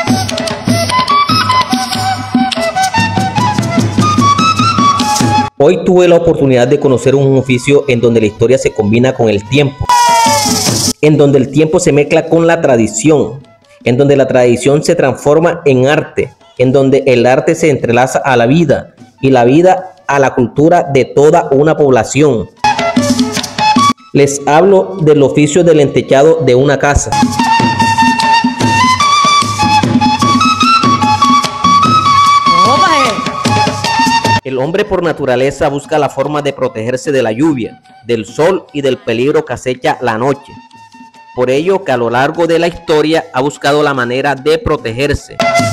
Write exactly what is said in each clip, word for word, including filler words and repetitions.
Hoy tuve la oportunidad de conocer un oficio en donde la historia se combina con el tiempo, en donde el tiempo se mezcla con la tradición, en donde la tradición se transforma en arte, en donde el arte se entrelaza a la vida y la vida a la cultura de toda una población. Les hablo del oficio del entechado de una casa. El hombre por naturaleza busca la forma de protegerse de la lluvia, del sol y del peligro que acecha la noche. Por ello que a lo largo de la historia ha buscado la manera de protegerse.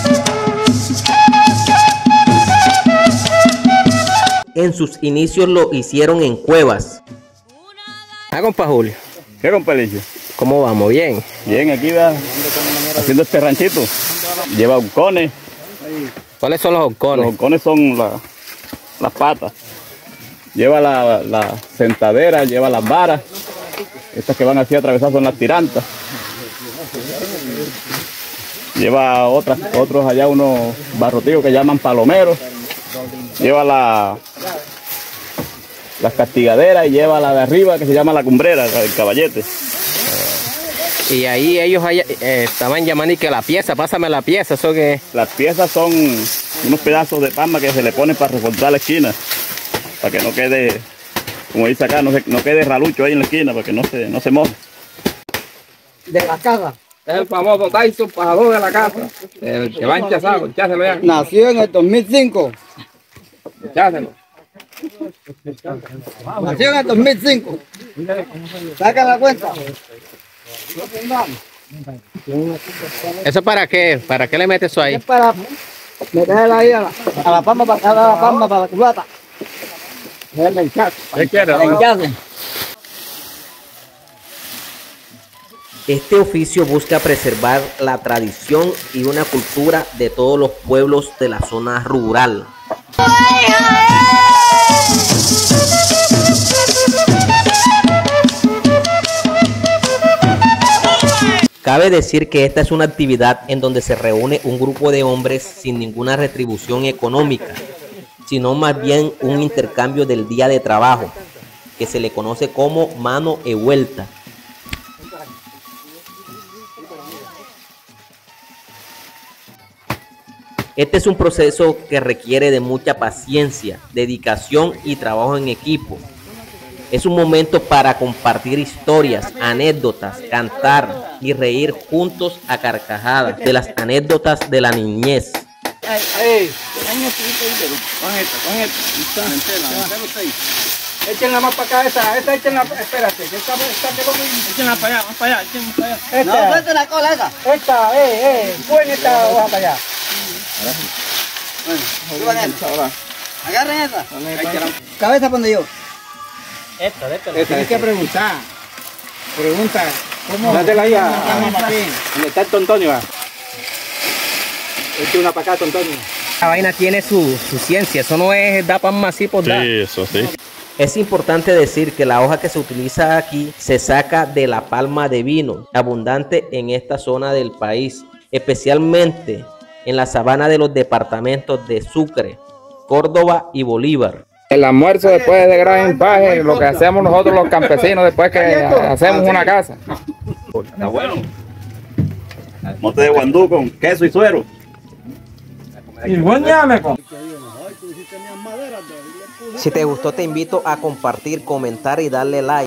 En sus inicios lo hicieron en cuevas. Ah, compa Julio. ¿Qué, compa Licio? ¿Cómo vamos? ¿Bien? Bien, aquí va haciendo este ranchito. Lleva horcones. ¿Cuáles son los horcones? Los horcones son la, las patas. Lleva la, la sentadera, lleva las varas. Estas que van así atravesadas son las tirantas. Lleva otras, otros allá unos barrotillos que llaman palomeros. Lleva la, las castigaderas y lleva la de arriba que se llama la cumbrera, el caballete. Y ahí ellos allá, eh, estaban llamando y que la pieza, pásame la pieza, ¿eso qué? Las piezas son unos pedazos de palma que se le ponen para reforzar la esquina, para que no quede, como dice acá, no, se, no quede ralucho ahí en la esquina, para que no se, no se moje. De la casa. Es el famoso Tyson, pajador de la casa. El que va hinchazado, hincháselo ya. Nació en el dos mil cinco. Hincháselo. Nació en el dos mil cinco. Saca la cuenta. ¿Eso para qué? ¿Para qué le metes eso ahí? Es para meterla ahí a la, a la palma, para cada la palma, para la culata. Es el hinchazo. ¿Qué quiere? El hinchazo. Este oficio busca preservar la tradición y una cultura de todos los pueblos de la zona rural. Cabe decir que esta es una actividad en donde se reúne un grupo de hombres sin ninguna retribución económica, sino más bien un intercambio del día de trabajo, que se le conoce como mano e vuelta. Este es un proceso que requiere de mucha paciencia, dedicación y trabajo en equipo. Es un momento para compartir historias, anécdotas, cantar y reír juntos a carcajadas de las anécdotas de la niñez. Échenla más para acá, esa, esa échenla, espérate, esta, esta quedó muy... Échenla para allá, más para allá, échenla para allá. Esta, no, suelta la cola esa. Esta, eh, eh, pon esta hoja para allá. Bueno, suban esta. Agarren esa. Cabeza donde yo. Esta, esta. Tienes que preguntar. Pregunta. ¿Cómo? Dátela ahí a... ¿Dónde está el Tontonio? Eche una para acá, Tontonio. La vaina tiene su, su ciencia, eso no es da pan así por dar. Sí, eso sí. Es importante decir que la hoja que se utiliza aquí se saca de la palma de vino, abundante en esta zona del país, especialmente en la sabana de los departamentos de Sucre, Córdoba y Bolívar. El almuerzo después de gran empaje, lo que hacemos nosotros los campesinos después que hacemos una casa. Está bueno. Mote de guandú con queso y suero. Y buen llame con. Si te gustó, te invito a compartir, comentar y darle like.